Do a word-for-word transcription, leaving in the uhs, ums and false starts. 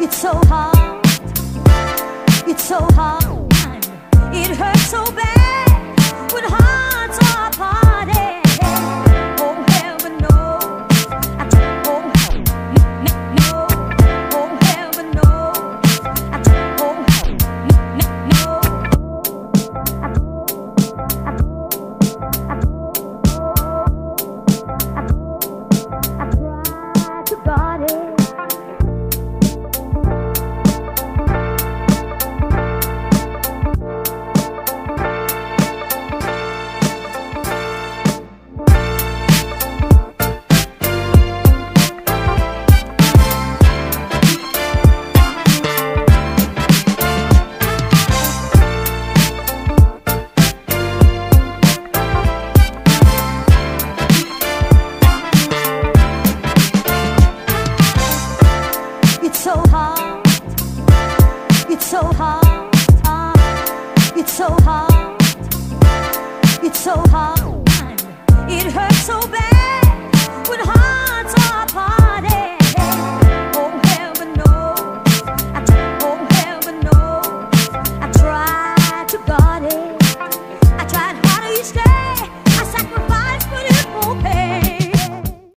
It's so hard, it's so hard, it hurts so bad when hearts are parted. Oh heaven knows, I don't, oh no, no, oh heaven knows, I don't, oh no, no, I don't, I don't, I try to guard it. It's so hard, it's so hard, it's so hard, it's so hard, it hurts so bad.